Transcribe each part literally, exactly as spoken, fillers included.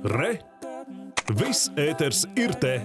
Re! Viss ēters ir te!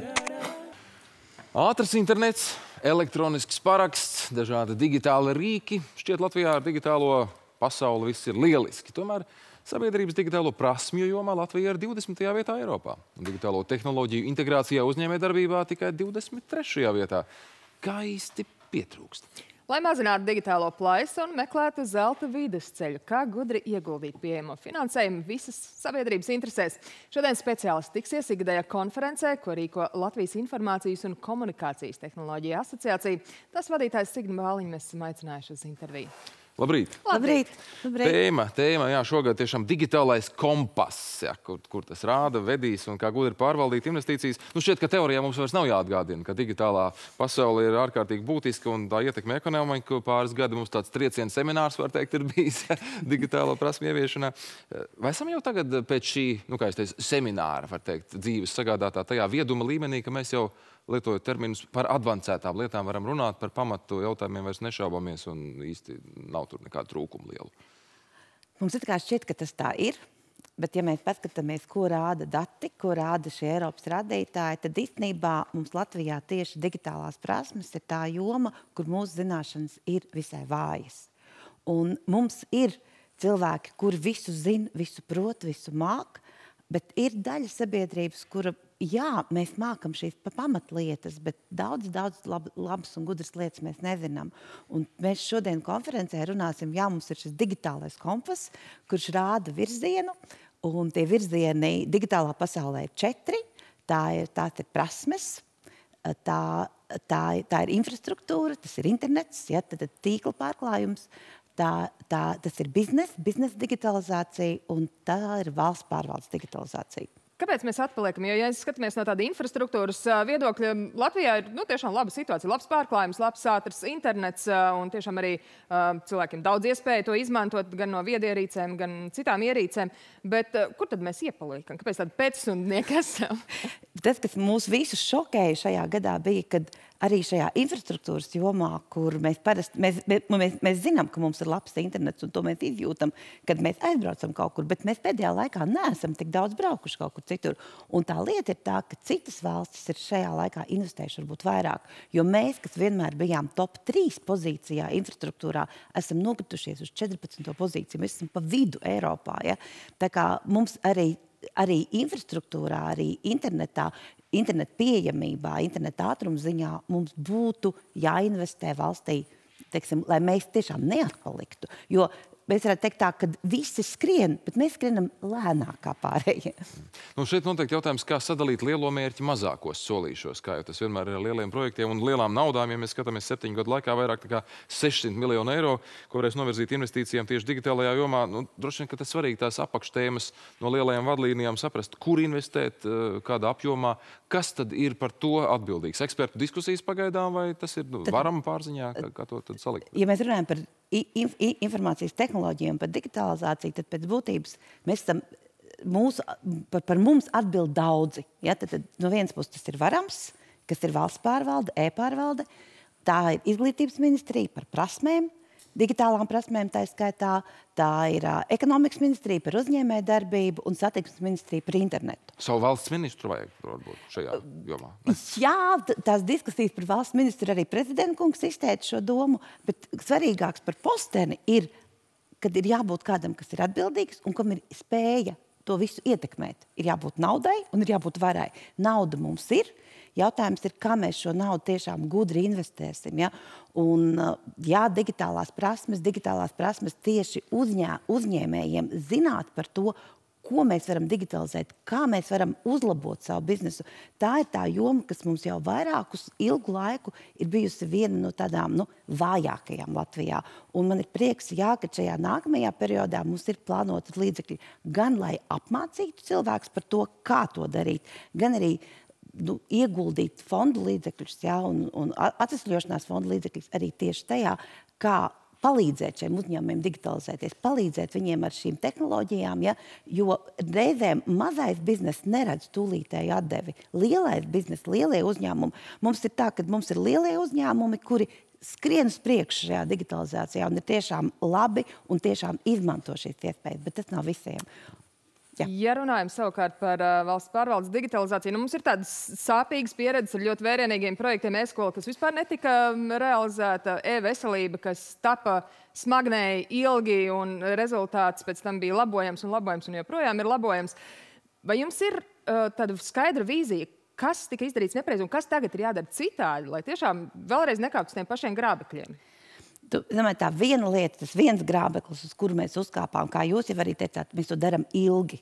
Ātrs internets, elektronisks paraksts, dažādi digitāli rīki. Šķiet, Latvijā ar digitālo pasauli viss ir lieliski. Tomēr sabiedrības digitālo prasmju jomā Latvija ir divdesmitajā vietā Eiropā. Un digitālo tehnoloģiju integrācijā uzņēmējdarbībā tikai divdesmit trešajā vietā. Kā īsti pietrūkst? Lai mazinātu digitālo plaisu un meklētu zelta vidusceļu, kā gudri ieguldīt pieejamo finansējumu visas sabiedrības interesēs. Šodien speciālisti tiksies ikgadējā konferencē, ko rīko Latvijas Informācijas un komunikācijas tehnoloģija asociācija. Tas vadītājs Signi Bāliņu mēs esam aicinājuši uz interviju. Labrīt! Labrīt! Labrīt. Tēma, tēma, jā, šogad tiešām digitālais kompass, jā, kur, kur tas rāda, vedīs un kā gudri pārvaldīt investīcijas. Nu, šķiet, ka teorijā mums vairs nav jāatgādina, ka digitālā pasaule ir ārkārtīgi būtiska un tā ietekme ekonomiku. Pāris gadi mums tāds trieciena seminārs, var teikt, ir bijis digitālo prasmju ieviešanā. Vai esam jau tagad pēc šī, nu, kā es teicu, semināra, var teikt, dzīves sagādātā tajā vieduma līmenī, ka mēs jau, lietojot terminus, par advancētām lietām varam runāt, par pamatu jautājumiem vairs nešaubamies un īsti nav tur nekāda trūkuma liela? Mums it kā šķiet, ka tas tā ir, bet ja mēs paskatāmies, ko rāda dati, ko rāda šie Eiropas rādītāji, tad īstenībā mums Latvijā tieši digitālās prasmes ir tā joma, kur mūsu zināšanas ir visai vājas. Un mums ir cilvēki, kuri visu zina, visu prot, visu māk, bet ir daļa sabiedrības, kura jā, mēs mākam šīs pamatlietas, bet daudz, daudz lab, labas un gudras lietas mēs nezinām. Un mēs šodien konferencē runāsim, jā, mums ir šis digitālais kompass, kurš rāda virzienu, un tie virzieni digitālā pasaulē ir četri. Tā ir, tās ir prasmes, tā, tā, tā ir infrastruktūra, tas ir internets, ja, tad tīkla pārklājums, tā, tā, tas ir biznes, biznesa digitalizācija, un tā ir valsts pārvaldes digitalizācija. Kāpēc mēs atpaliekam? Jo, ja skatāmies no tāda infrastruktūras viedokļa, Latvijā ir nu, tiešām laba situācija, labs pārklājums, labs ātrs internets un tiešām arī uh, cilvēkiem daudz iespēju to izmantot gan no viedierīcēm, gan citām ierīcēm. Bet uh, kur tad mēs iepaliekam? Kāpēc tādi pēcsundnieki esam? Tas, kas mūs visus šokēja šajā gadā, bija, kad arī šajā infrastruktūras jomā, kur mēs parasti, mēs, mēs, mēs zinām, ka mums ir labs internets, un to mēs izjūtam, kad mēs aizbraucam kaut kur, bet mēs pēdējā laikā neesam tik daudz braukuši kaut kur citur. Un tā lieta ir tā, ka citas valstis ir šajā laikā investējuši varbūt vairāk, jo mēs, kas vienmēr bijām top trīs pozīcijā infrastruktūrā, esam nokritušies uz četrpadsmito pozīciju. Mēs esam pa vidu Eiropā. Ja? Tā kā mums arī arī infrastruktūrā, arī internetā, internet pieejamībā, interneta ātruma ziņā mums būtu jāinvestē valstī, teiksim, lai mēs tiešām neatpaliktu. Jo mēs varētu teikt tā, ka visi skrien, bet mēs skrienam lēnāk kā pārējie. Nu, šeit noteikti jautājums, kā sadalīt lielo mērķi mazākos solīšos, kā jau tas vienmēr ir ar lieliem projektiem un lielām naudām. Ja mēs skatāmies septiņu gadu laikā vairāk nekā sešsimt miljonu eiro, ko varēs novirzīt investīcijām tieši digitālajā jomā, nu, droši vien, ka tas svarīgi tās apakštēmas no lielajām vadlīnijām saprast, kur investēt, kādā apjomā, kas tad ir par to atbildīgs. Ekspertu diskusijas pagaidām, vai tas ir nu, varam pārziņā, kā, kā to tad salikt? Ja mēs runājam par inf informācijas tehnoloģijām, par digitalizāciju, tad pēc būtības mēs esam, mūsu, par, par mums atbild daudzi. Ja? Tad, tad no vienas puses tas ir varams, kas ir valsts pārvalde, e-pārvalde, tā ir izglītības ministrija par prasmēm, digitālām prasmēm tā skaitā, tā ir uh, ekonomikas ministrija par uzņēmēju darbību un satiksmes ministrija par internetu. Savu valsts ministru vajag, varbūt, šajā jomā? Ne? Jā, tās diskusijas par valsts ministru arī prezidenta kungs izteica šo domu, bet svarīgāks par posteni ir, kad ir jābūt kādam, kas ir atbildīgs un kam ir spēja to visu ietekmēt. Ir jābūt naudai un ir jābūt varai. Nauda mums ir. Jautājums ir, kā mēs šo naudu tiešām gudri investēsim. Ja? Un, jā, digitālās prasmes, digitālās prasmes tieši uzņē, uzņēmējiem zināt par to, ko mēs varam digitalizēt, kā mēs varam uzlabot savu biznesu. Tā ir tā joma, kas mums jau vairākus ilgu laiku ir bijusi viena no tādām nu, vājākajām Latvijā. Un man ir prieks, jā, ka šajā nākamajā periodā mums ir plānotas līdzekļi gan, lai apmācītu cilvēkus par to, kā to darīt, gan arī nu, ieguldīt fondu līdzekļus, jā, un, un atvesļošanās fondu līdzekļus arī tieši tajā, kā palīdzēt šiem uzņēmumiem digitalizēties, palīdzēt viņiem ar šīm tehnoloģijām, ja, jo reizēm mazais biznes neredz tūlītēju atdevi. Lielais biznes, lielie uzņēmumi, mums ir tā, ka mums ir lielie uzņēmumi, kuri skrien uz priekšu šajā digitalizācijā un ir tiešām labi un tiešām izmanto šīs iespējas, bet tas nav visiem. Jā. Ja runājam savukārt par uh, valsts pārvaldes digitalizāciju, nu, mums ir tādas sāpīgas pieredzes ar ļoti vērienīgiem projektiem e-skola, kas vispār netika realizēta, e-veselība, kas tapa smagnēji ilgi un rezultāts pēc tam bija labojams un labojams un joprojām ir labojams. Vai jums ir uh, tāda skaidra vīzija, kas tika izdarīts nepareizi un kas tagad ir jādara citādi, lai tiešām vēlreiz nekāptu uz tiem pašiem grābekļiem? Tu, zamē, tā viena lieta, tas viens grābeklis, uz kuru mēs uzkāpām, kā jūs jau arī teicāt, mēs to darām ilgi.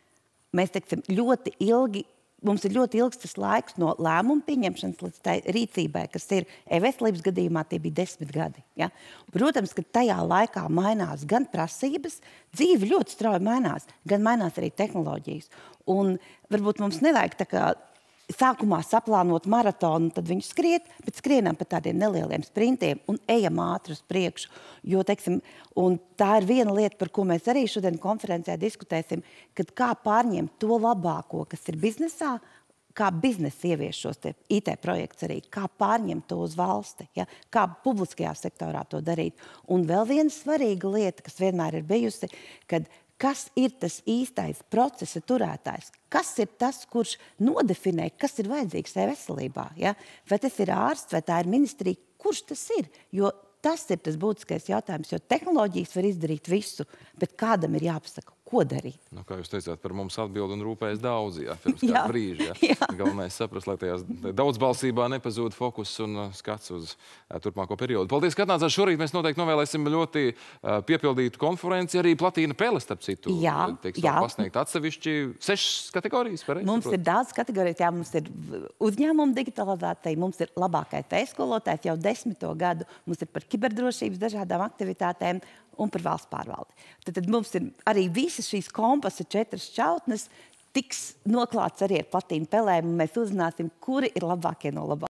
Mēs teiksim, ļoti ilgi, mums ir ļoti ilgs tas laiks no lēmumu pieņemšanas līdz tai rīcībai, kas ir e-veselības gadījumā, tie bija desmit gadi. Ja? Protams, ka tajā laikā mainās gan prasības, dzīve ļoti strauji mainās, gan mainās arī tehnoloģijas. Un varbūt mums nevajag tā kā sākumā saplānot maratonu, tad viņu skriet, bet skrienam pa tādiem nelieliem sprintiem un ejam ātri uz priekšu. Jo, teiksim, un tā ir viena lieta, par ko mēs arī šodien konferencē diskutēsim, kad kā pārņemt to labāko, kas ir biznesā, kā biznesa ievieš šos te I T projekts arī, kā pārņemt to uz valsti, ja? Kā publiskajā sektorā to darīt. Un vēl viena svarīga lieta, kas vienmēr ir bijusi, kad kas ir tas īstais procesa turētājs? Kas ir tas, kurš nodefinē, kas ir vajadzīgs e-veselībā? Ja? Vai tas ir ārsts, vai tā ir ministrija? Kurš tas ir? Jo tas ir tas būtiskais jautājums, jo tehnoloģijas var izdarīt visu, bet kādam ir jāpasaka, ko darīt. Nu, kā jūs teicāt, par mums atbild un rūpējas daudz, jā, pirms kādu Jā. brīži. Jā. Jā. Galvenais saprast, lai tajās daudzbalsībā nepazūd fokus un uh, skats uz uh, turpmāko periodu. Paldies, ka atnācāt šorīt. Mēs noteikti novēlēsim ļoti uh, piepildītu konferenci, arī platīna pele, starp citu. Jā, teiksim, jā. Pasniegt atsevišķi sešas kategorijas, pareizi? Mums ir daudz kategorijas, jā, mums ir uzņēmuma digitalizācija, mums ir labākais e-skolotājs jau desmito gadu, mums ir par kiberdrošības dažādām aktivitātēm un par valsts pārvaldi. Tad, tad mums ir arī visas šīs kompasa četras šķautnes tiks noklāts arī ar platīnu pelēm, un mēs uzzināsim, kuri ir labākie no labākajiem.